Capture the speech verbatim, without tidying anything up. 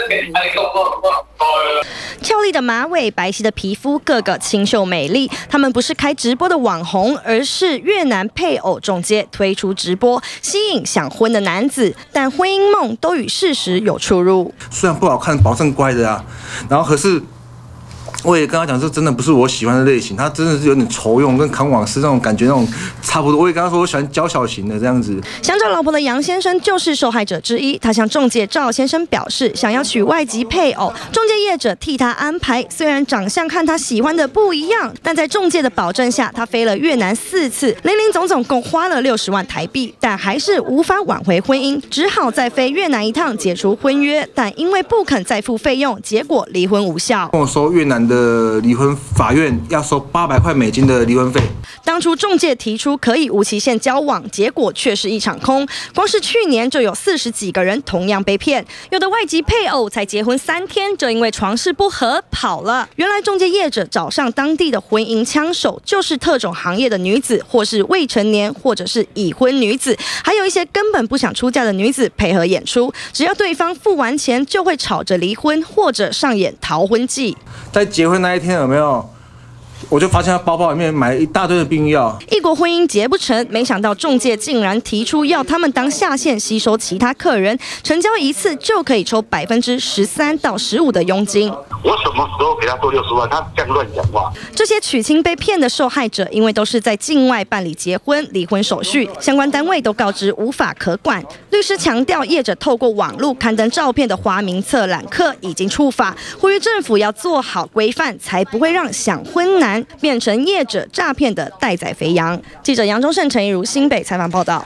俏丽的马尾、白皙的皮肤，个个清秀美丽。他们不是开直播的网红，而是越南配偶中介推出直播，吸引想婚的男子，但婚姻梦都与事实有出入。 虽然不好看，保证乖的啊，然后可是。我也跟他讲，这真的不是我喜欢的类型，他真的是有点愁用，跟扛网丝那种感觉那种差不多。我也跟他说，我喜欢娇小型的这样子。 想找老婆的杨先生就是受害者之一，他向仲介赵先生表示，想要娶外籍配偶，仲介业者替他安排。虽然长相看他喜欢的不一样，但在仲介的保证下，他飞了越南四次，零零总总共花了六十万台币，但还是无法挽回婚姻，只好再飞越南一趟解除婚约。但因为不肯再付费用，结果离婚无效。 跟我说越南的离婚法院要收八百块美金的离婚费。 当初仲介提出可以无期限交往，结果却是一场空。光是去年就有四十几个人同样被骗，有的外籍配偶才结婚三天，就因为床事不合跑了。原来仲介业者找上当地的婚姻枪手，就是特种行业的女子，或是未成年，或者是已婚女子，还有一些根本不想出嫁的女子配合演出。只要对方付完钱，就会吵着离婚，或者上演逃婚记。 在结婚那一天有没有？我就发现他包包里面买了一大堆的避孕药。 异国婚姻结不成，没想到仲介竟然提出要他们当下线吸收其他客人，成交一次就可以抽百分之十三到十五的佣金。 我什么时候给他做六十万？他这样乱讲话。 这些娶亲被骗的受害者，因为都是在境外办理结婚、离婚手续，相关单位都告知无法可管。律师强调，业者透过网络刊登照片的花名册揽客已经触法，呼吁政府要做好规范，才不会让想婚男变成业者诈骗的待宰肥羊。记者杨忠胜、陈怡如新北采访报道。